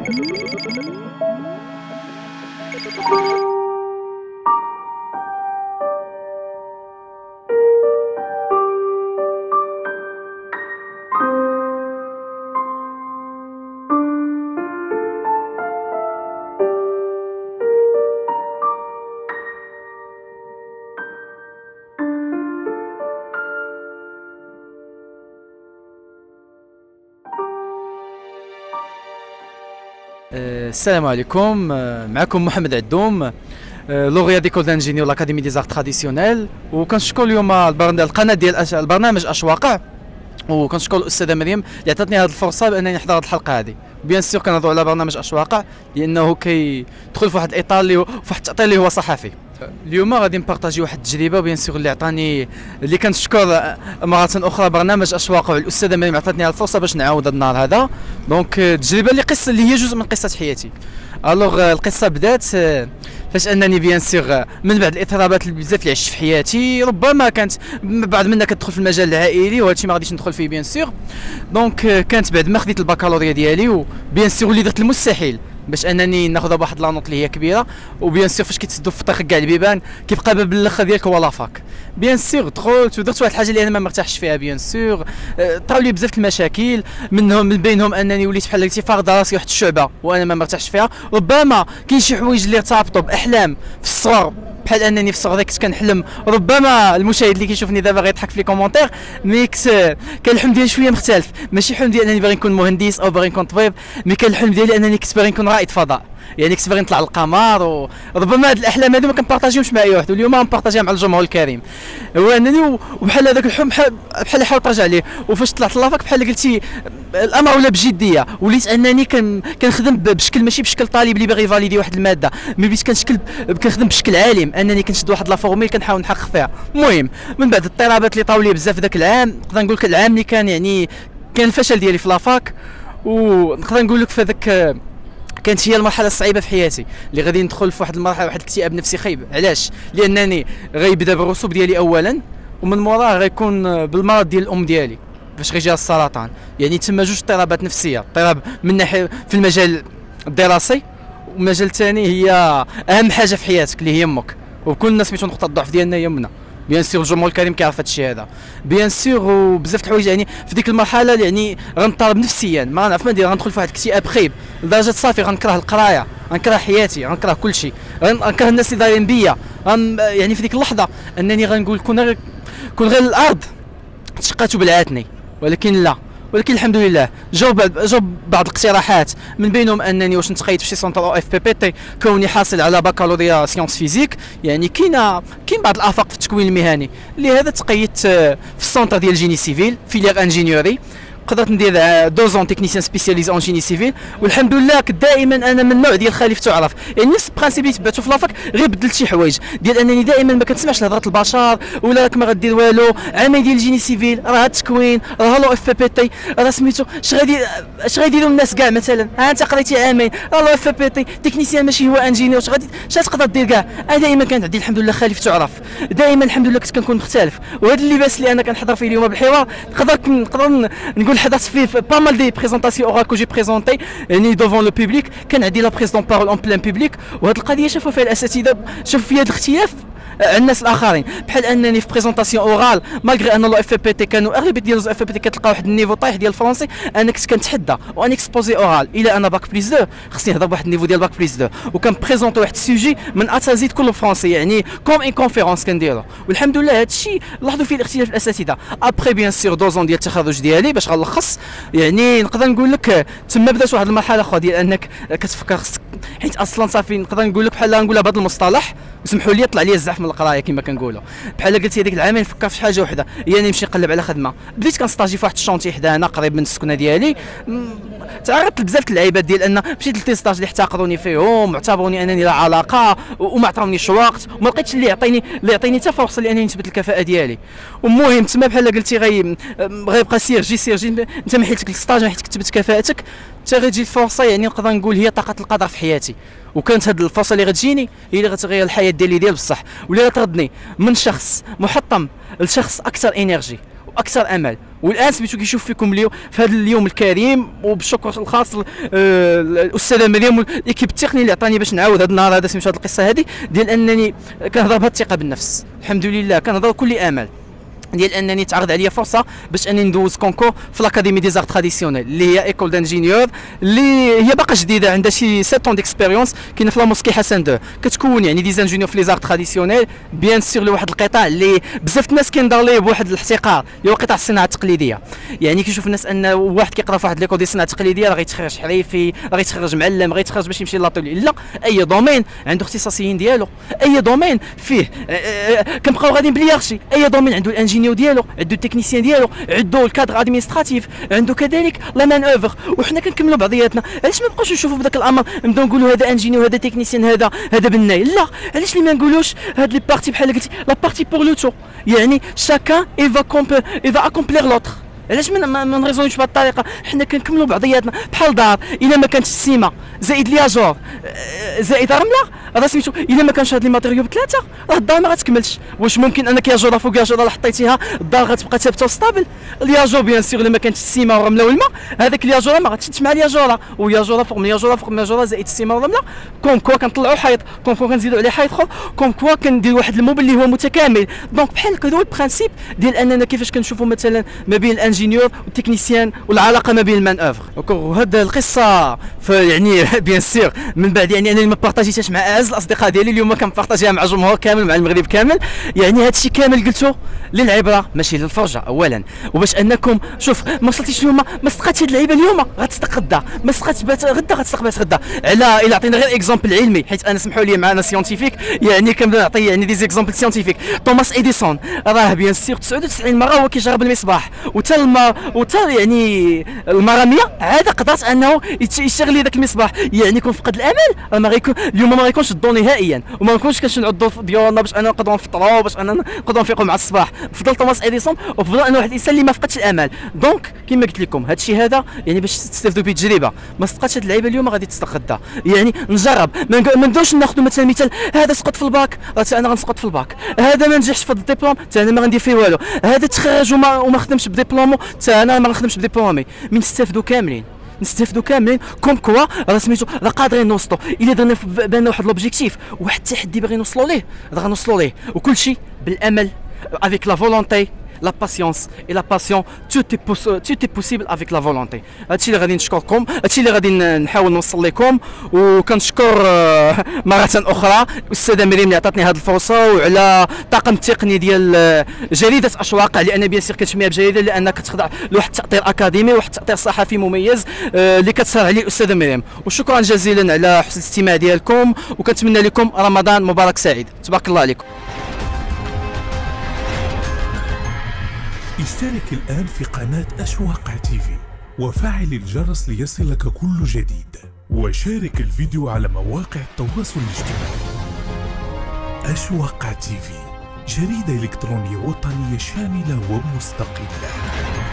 السلام عليكم. معكم محمد عدوم، لوغيا ديكول دانجينيور لاكاديمي دي زارت تراديسيونيل، وكنشكر اليوم القناه ديال البرنامج اش واقع، وكنشكر الاستاذه مريم اللي عطاتني هذه الفرصه بانني نحضر هذه الحلقه هذه. بيان سور كنهضروا على برنامج اش واقع لانه كيدخل في واحد الاطار اللي في واحد التاطير اللي هو صحفي. اليوم غادي نبارطاجي واحد التجربه بيان سور اللي كنشكر مره اخرى برنامج اش واقع والاستاذه مريم عطاتني هذه الفرصه باش نعاود هذا النهار هذا. دونك التجربه اللي هي جزء من قصه حياتي. الوغ القصه بدات فاش انني بيان سور من بعد الاضطرابات اللي بزاف اللي عشت في حياتي، ربما كانت بعض منها كتدخل في المجال العائلي وهذا الشيء ما غاديش ندخل فيه بيان سور. دونك كانت بعد ما خديت البكالوريا ديالي وبيان سور اللي درت المستحيل باش انني ناخذ بواحد لانوط اللي هي كبيره، وبيان سور فاش كيتسدوا في الطريق كاع البيبان كيبقى باب الاخر ديالك هو لافاك. بيان سور دخلت ودرت واحد الحاجه اللي انا ما مرتاحش فيها. بيان سور طراو لي بزاف المشاكل، من بينهم انني وليت بحال قلتي فارض راسي واحد الشعبه وانا ما مرتاحش فيها. ربما كاين شي حوايج اللي ارتبطوا باحلام في الصغر، بحال انني في الصغر كنت كنحلم. ربما المشاهد اللي كيشوفني دابا غيضحك في لي كومونتير، مي كان الحلم ديالي شويه مختلف. ماشي الحلم ديالي انني باغي نكون مهندس او باغي نكون طبيب، مي كان الحلم ديالي انني كنت باغي نكون رائد فضاء، يعني كنت باغي نطلع للقمر. وربما هاد الاحلام هادو ما كنبارطاجيهمش مع اي واحد، واليوم غنبارطاجيها مع الجمهور الكريم. هو انني وبحال هذاك الحلم بحال حاولت نرجع ليه، وفاش طلعت لافاك بحال قلتي الامر ولا بجديه. وليت انني كنخدم بشكل ماشي بشكل طالب اللي باغي يفاليدي واحد الماده، مي بديت كنخدم بشكل عالم، انني كنشد واحد لا فورميل كنحاول نحقق فيها. المهم من بعد الاضطرابات اللي طاولي بزاف ذاك العام، نقدر نقول لك العام اللي كان الفشل ديالي في لافاك، ونقدر نقول لك في هذاك كانت هي المرحله الصعيبه في حياتي اللي غادي ندخل في واحد المرحله واحد الاكتئاب نفسي خايب. علاش؟ لانني غيبدا بالرسوب ديالي اولا، ومن موراه غيكون بالمرض ديال الام ديالي باش غيجيها السرطان. يعني تما جوج اضطرابات نفسيه، اضطراب من ناحيه في المجال الدراسي، والمجال الثاني هي اهم حاجه في حياتك اللي هي امك، وكل الناس سميتو نقطه الضعف ديالنا هي امنا. بيان سور الجمهور الكريم كيعرف هذا الشيء هذا بيان سور. وبزاف د الحوايج يعني في ديك المرحله يعني غنضطرب نفسيا، ما غنعرف ما ندير، غندخل في واحد الاكتئاب خايب لدرجه صافي غنكره القرايه، غنكره حياتي، غنكره كل شيء، غنكره الناس اللي دايرين بيا. يعني في ديك اللحظه انني غنقول كون غير الارض تشقات وبلعاتني، ولكن لا. ولكن الحمد لله جاو بعض الاقتراحات، من بينهم انني واش نتقيد في شي سونتر او اف بي بي تي كوني حاصل على بكالوريا سيونس فيزيك. يعني كاين بعض الافاق في التكوين المهني، لهذا تقيدت في السونتر ديال جيني سيفيل فيليير انجينيوري. قدرت ندير 2 تكنيسيان سبيسياليز اون جيني سيفيل، والحمد لله كنت دائما انا من النوع ديال خالف تعرف، يعني نفس البرانسيب اللي تبعتو في لافاك، غير بدلت شي حوايج ديال انني دائما ما كنسمعش لهضره البشر ولا راك ما غدير والو. عامين ديال جيني سيفيل راه التكوين، راه لو اف بي تي، راه سميتو اش غيديروا الناس كاع. مثلا ها انت قريتي عامين راه لو اف بي تي تكنيسيان ماشي هو انجينيور، اش تقدر دير كاع. انا دائما كانت عندي الحمد لله خالف تعرف، دائما الحمد لله كنت كنكون مختلف. وهذا اللباس اللي انا كنحضر فيه اليوم بالحوار نقدر نقول حضرت فيه pas mal des présentations orales que j'ai présentées يعني devant le public. كان عندي لا بريز دون بارول اون بلان بيبليك، وهذه القضيه شافوا فيها الاساتذه، شافوا فيها هذا الاختلاف الناس الاخرين. بحال انني في بريزونطاسيون اورال مالغري ان لو اف بي تي كانوا اغلبيه ديال اف بي تي كتلقى واحد النيفو طايح ديال الفرونسي، انا كنت كنتحدى وان اكسبوزي اورال الى انا باك بليس 2 خصني نهضر بواحد النيفو ديال باك بليس 2، وكان بريزونطي واحد السوجي من اتازيد كله فرونسي، يعني كوم ان كونفيرونس كنديرو. والحمد لله هذا الشيء لاحظوا فيه الاختلاف الاساتذه. ابخي بيان سور 2 ديال التخرج ديالي باش غنلخص، يعني نقدر نقول لك تما بدات واحد المرحله اخرى ديال انك كتفكر خصك، حيت اصلا صافي نقدر نقول لك بحال نقولها بهذا المصطلح، وسمحوا لي طلع لي الزعف من القرايه كما كنقولوا. بحال قلت هذيك العامين فكر في حاجه وحده، هي نمشي نقلب على خدمه. بديت كنستاجي في واحد الشونتي حدانا قريب من السكنه ديالي، تعرضت لبزاف اللعيبات ديال ان مشيت للتيستاج اللي احتقروني فيهم واعتبروني انني لا علاقه وما عطاونيش وقت، وما لقيتش اللي يعطيني حتى فرصه لانني نثبت الكفاءه ديالي. المهم تما بحال قلتي غيبقى سير جي انت ما حيتك الستاج، ما حيتك تثبت كفاءتك حتى غتجي الفرصه. يعني نقدر نقول هي طاقه القدر في حياتي، وكانت هذه الفرصه اللي غتجيني هي اللي غتغير الحياه ديالي بصح، واللي غتردني من شخص محطم لشخص اكثر انرجي واكثر امل. والان سميتو كيشوف فيكم اليوم في هذا اليوم الكريم، وبالشكر الخاص الاستاذه مريم والايكيب التقني اللي عطاني باش نعاود هذا النهار هذا سميتو هذه القصه هذه ديال انني كنهضر بهذه الثقه بالنفس. الحمد لله كنهضر كل امل ديال انني تعرض عليا فرصه باش اني ندوز كونكور في لاكاديمي دي زارت تراديسيونيل اللي هي ايكول دانجينيور اللي هي باقا جديده، عندها شي 7 طون ديكسبيريونس، كاينه في لا موسكي حسن 2، كتكون يعني دي زانجينيور في لي زارت تراديسيونيل بيان سور لواحد القطاع اللي بزاف الناس كينظر ليه بواحد الاحتقار اللي هو قطاع الصناعه التقليديه. يعني كيشوف الناس ان واحد كيقرا في واحد ليكول ديال الصناعه التقليديه راه غيتخرج حريفي، راه غيتخرج معلم، غيتخرج باش يمشي لاطولي. لا، اي دومين عنده اختصاصيين ديالو، اي دومين فيه كنبقاو غاديين باليارشي، اي دومين عنده الانجينيور ديالو، عنده التكنيسيان ديالو، عنده الكادر ادمينستراتيف، عنده كذلك لا مان اوفر. وحنا كنكملوا بعضياتنا. علاش ما نبقاوش نشوفوا بداك الامر نبداو نقولوا هذا انجينيور هذا تكنيسيان هذا بناي؟ لا، علاش اللي ما نقولوش هاد لي بارتي بحال قلتي لا بارتي بور لو تو، يعني شاكان ايفا اكومبليغ لوتر. علاش ما نريزونيوش بهذه الطريقه؟ حنا كنكملوا بعضياتنا بحال دار. الا ما كانتش السيما زائد لياجور زائد رمله راه سميتو، الا ما كانش هاد لي ماتيريو بثلاثه راه الدار ما غتكملش. واش ممكن انك ياجوره فوق ياجوره حطيتيها الدار غتبقى ثابته وستابل؟ الياجور بيان سور الا ما كانتش السيما والرمله والماء هذاك الياجوره ما غتشدش مع الياجوره، وياجوره فوق من ياجوره فوق من ياجوره زائد السيما والرمله. كوم كوا كنطلعوا حيط، كوم كوا كنزيدوا عليه حيط اخر، كوم كوا كندير واحد الموبل اللي هو متكامل. دونك بحال هكا هو البرانسيب ديال اننا كيفاش كنشوفوا مثلا ما بين الانجينيور والتكنيسيان والعلاقه ما بين المان اوفر. وهذا القصه يعني بيان سور من بعد يعني انا ما بارطاجيتهاش مع اعز الاصدقاء ديالي، اليوم كنبارطاجيها مع الجمهور كامل مع المغرب كامل. يعني هذا الشيء كامل قلته للعبره ماشي للفرجه اولا، وباش انكم شوف ما وصلتيش اليوم ما صدقاتش هاد اللعيبه اليوم غتصدق غدا، ما صدقاتش بات غدا غتصدق بات غدا. على الا عطينا غير اكزومبل علمي، حيت انا سمحوا لي معنا سيونتيفيك يعني كنبدا نعطي يعني دي زيكزومبل سيونتيفيك. توماس اديسون راه بيان سور 99 مره هو كيجرب المصباح، وتا يعني المره 100 عاد قدرت انه يشغل ذاك المصباح. يعني يكون فقد الامل راه ما غيكون اليوم ما غيكونش الضو نهائيا، وما نكونش كنعدوا ديالنا باش انا نقدروا نفطروا باش انا نقدروا نفيقوا مع الصباح. فضل توماس اديسون وفضل انه واحد الانسان اللي ما فقدش الامل. دونك كما قلت لكم هذا الشيء هذا يعني باش تستافدوا به تجربه. ما صدقاتش هاد اللعيبه اليوم غادي تصدق غدا. يعني نجرب، ما نبداوش ناخذوا مثلا هذا سقط في الباك راه انا غنسقط في الباك، هذا ما نجحش في الدبلوم حتى انا ما غندير فيه والو، هذا تخرج وما خدمش بدبلومو حتى انا ما نخدمش بدبلومي. من نستافدوا كاملين كوم كوا راه سميتو راه قادرين نوصلوا. الا درنا بالنا واحد لوبجيكتيف واحد التحدي باغي نوصلوا ليه راه غنوصلوا ليه، وكل شيء بالامل avec la volonté la patience et la passion. tout est possible avec la volonté. هادشي اللي غادي نشكركم، هادشي اللي غادي نحاول نوصل لكم. وكنشكر مرة أخرى الأستاذة مريم اللي عطاتني هذه الفرصة، وعلى الطاقم التقني ديال جريدة أشواق، لأن بيان سير كنسميها بجريدة لأنها كتخضع لواحد التأطير أكاديمي وواحد التأطير صحفي مميز اللي كتسهر عليه الأستاذة مريم. وشكرا جزيلا على حسن الاستماع ديالكم، وكنتمنى لكم رمضان مبارك سعيد. تبارك الله عليكم. اشترك الآن في قناة أشواق تيفي وفعل الجرس ليصلك كل جديد، وشارك الفيديو على مواقع التواصل الاجتماعي. أشواق تيفي، جريدة إلكترونية وطنية شاملة ومستقلة.